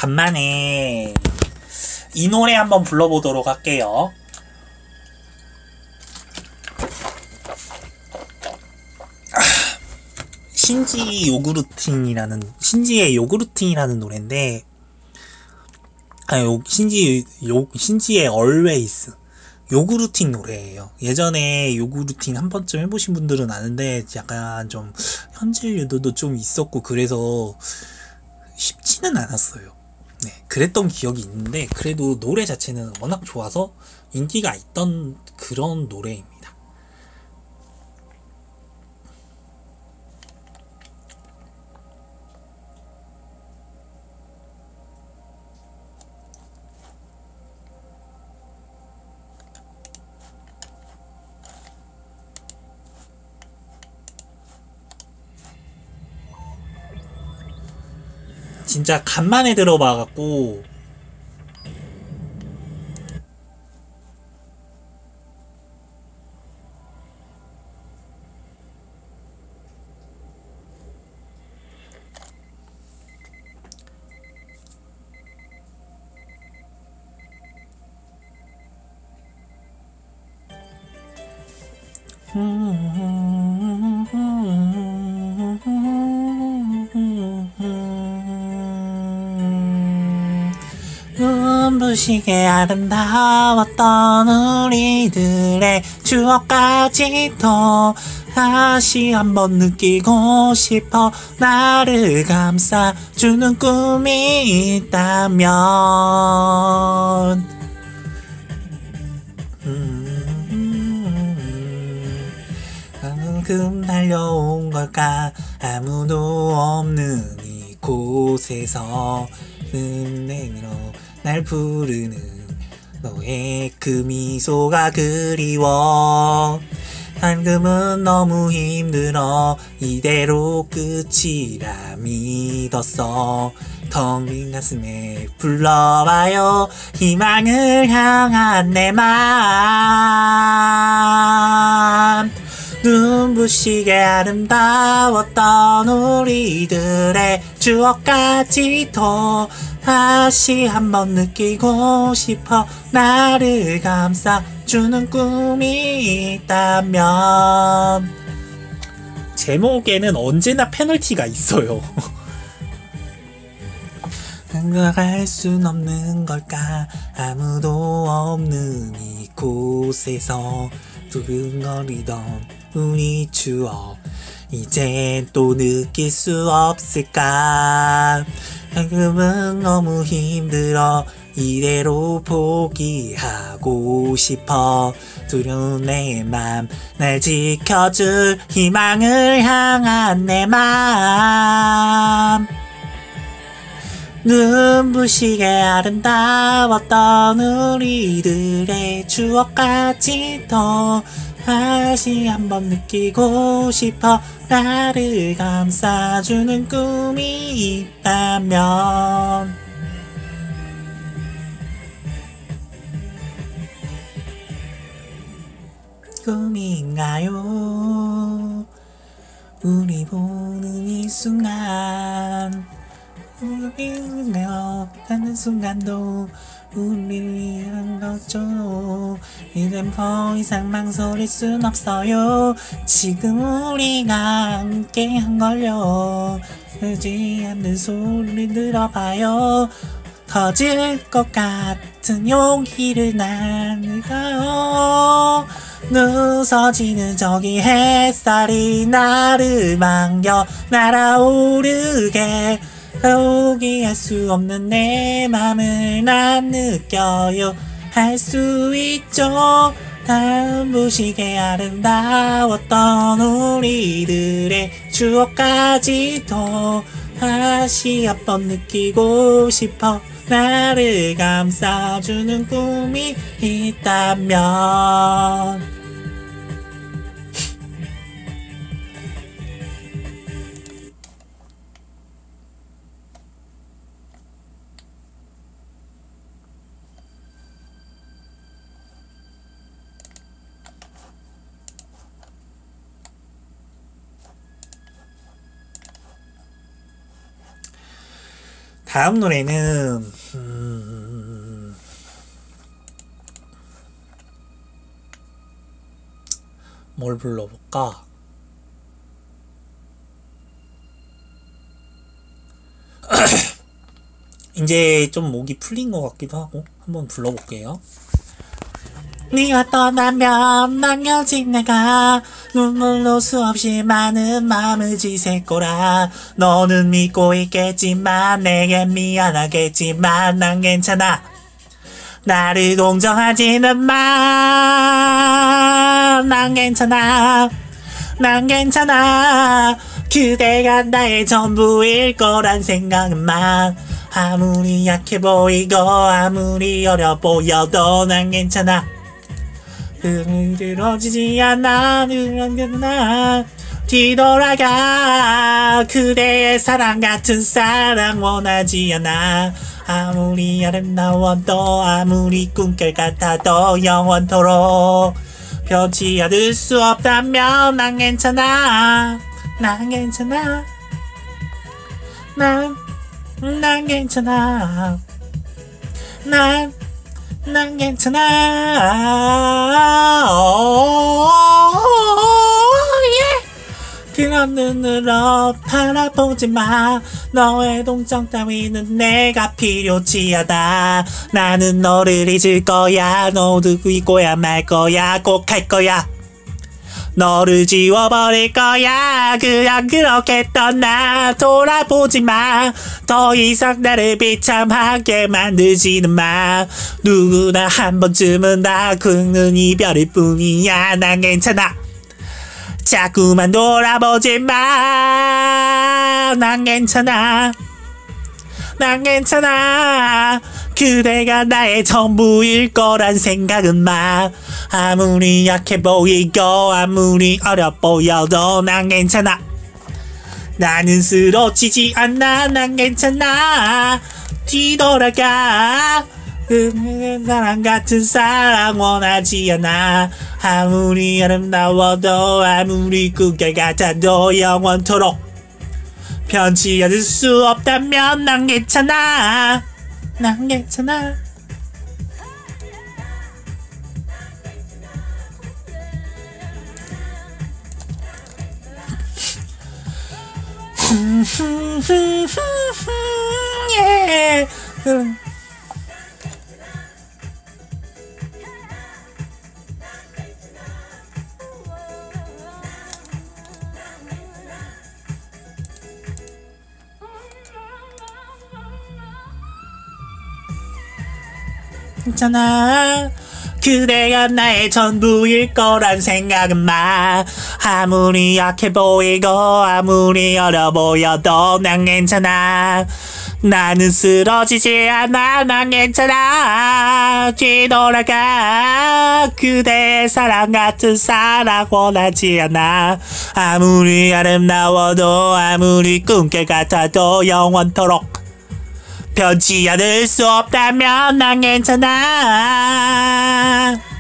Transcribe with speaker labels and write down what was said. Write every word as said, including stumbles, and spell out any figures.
Speaker 1: 간만에 이 노래 한번 불러보도록 할게요. 신지 요구르팅이라는 신지의 요구르팅이라는 노래인데, 아, 요, 신지 요 신지의 Always 요구르팅 노래예요. 예전에 요구르팅 한 번쯤 해보신 분들은 아는데 약간 좀 현질 유도도 좀 있었고 그래서 쉽지는 않았어요. 네, 그랬던 기억이 있는데 그래도 노래 자체는 워낙 좋아서 인기가 있던 그런 노래입니다. 진짜 간만에 들어봐갖고 눈부시게 아름다웠던 우리들의 추억까지도 다시 한번 느끼고 싶어. 나를 감싸주는 꿈이 있다면 방금 달려온 걸까. 아무도 없는 이곳에서 은행으로 날 부르는 너의 그 미소가 그리워. 방금은 너무 힘들어. 이대로 끝이라 믿었어. 텅 빈 가슴에 불러봐요. 희망을 향한 내 맘. 눈부시게 아름다웠던 우리들의 추억까지도 다시 한번 느끼고 싶어. 나를 감싸주는 꿈이 있다면. 제목에는 언제나 페널티가 있어요. 다가갈 순 없는 걸까. 아무도 없는 이곳에서 두근거리던 우리 추억 이제 또 느낄 수 없을까. 방금은 너무 힘들어. 이대로 포기하고 싶어. 두려운 내 맘 날 지켜줄 희망을 향한 내 맘. 눈부시게 아름다웠던 우리들의 추억까지도 다시 한번 느끼고 싶어. 나를 감싸주는 꿈이 있다면. 꿈인가요? 우리 보는 이 순간, 우리며 가는 순간도 우리를 위한 거죠. 이젠 더 이상 망설일 순 없어요. 지금 우리가 함께 한걸요. 되지 않는 소리 들어봐요. 터질 것 같은 용기를 나눌까요. 누서지는 저기 햇살이 나를 반겨 날아오르게. 포기할 수 없는 내 맘을 난 느껴요. 할 수 있죠. 눈부시게 아름다웠던 우리들의 추억까지도 다시 한번 느끼고 싶어. 나를 감싸주는 꿈이 있다면. 다음 노래는 음... 뭘 불러볼까? 이제 좀 목이 풀린 것 같기도 하고 한번 불러볼게요. 네가 떠나면 남겨진 내가 눈물로 수없이 많은 마음을 지샐 거라. 너는 믿고 있겠지만 내겐 미안하겠지만 난 괜찮아. 나를 동정하지는 마. 난 괜찮아. 난 괜찮아. 그대가 나의 전부일 거란 생각은 마. 아무리 약해 보이고 아무리 어려 보여도 난 괜찮아. 흐르러지지 않아. 흐르러지나 뒤돌아가. 그대의 사랑 같은 사랑 원하지 않아. 아무리 아름다워도 아무리 꿈결 같아도 영원토록 변치 않을 수 없다면 난 괜찮아. 난 괜찮아. 난, 난 괜찮아. 난, 난 괜찮아. 그런 눈으로 바라보지 마. 너의 동정 따위는 내가 필요치 않아. 나는 너를 잊을 거야. 너도 잊고야 말 거야. 꼭 할 거야. 너를 지워버릴 거야. 그냥 그렇게 떠나. 돌아보지 마. 더 이상 나를 비참하게 만들지는 마. 누구나 한 번쯤은 다 긁는 이별일 뿐이야. 난 괜찮아. 자꾸만 돌아보지 마. 난 괜찮아. 난 괜찮아. 그대가 나의 전부일 거란 생각은 마. 아무리 약해 보이고 아무리 어려 보여도 난 괜찮아. 나는 쓰러지지 않아. 난 괜찮아. 뒤돌아가. 그 사랑 같은 사랑 원하지 않아. 아무리 아름다워도 아무리 꿈결 같아도 영원토록 변치 않을 수 없다면 난 괜찮아. 난 괜찮아. 예. 괜찮아. 그대가 나의 전부일 거란 생각은 마. 아무리 약해 보이고 아무리 어려 보여도 난 괜찮아. 나는 쓰러지지 않아. 난 괜찮아. 뒤돌아가. 그대의 사랑 같은 사랑 원하지 않아. 아무리 아름다워도 아무리 꿈결 같아도 영원토록 변치 않을 수 없다면 난 괜찮아.